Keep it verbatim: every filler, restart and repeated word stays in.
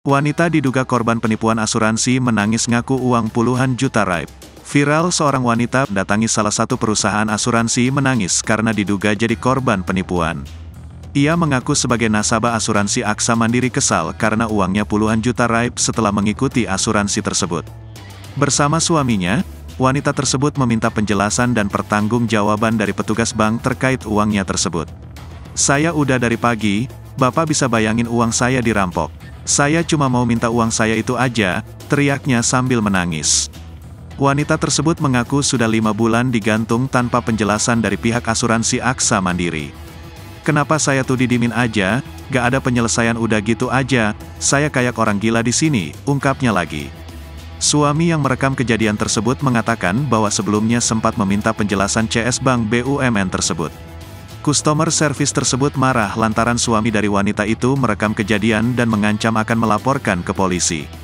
Wanita diduga korban penipuan asuransi menangis ngaku uang puluhan juta raib. Viral, seorang wanita datangi salah satu perusahaan asuransi menangis karena diduga jadi korban penipuan. Ia mengaku sebagai nasabah asuransi Aksa Mandiri kesal karena uangnya puluhan juta raib setelah mengikuti asuransi tersebut. Bersama suaminya, wanita tersebut meminta penjelasan dan pertanggungjawaban dari petugas bank terkait uangnya tersebut. "Saya udah dari pagi, Bapak bisa bayangin uang saya dirampok. Saya cuma mau minta uang saya itu aja," teriaknya sambil menangis. Wanita tersebut mengaku sudah lima bulan digantung tanpa penjelasan dari pihak asuransi Aksa Mandiri. "Kenapa saya tuh didimin aja, gak ada penyelesaian udah gitu aja, saya kayak orang gila di sini," ungkapnya lagi. Suami yang merekam kejadian tersebut mengatakan bahwa sebelumnya sempat meminta penjelasan C S Bank B U M N tersebut. Customer service tersebut marah lantaran suami dari wanita itu merekam kejadian dan mengancam akan melaporkan ke polisi.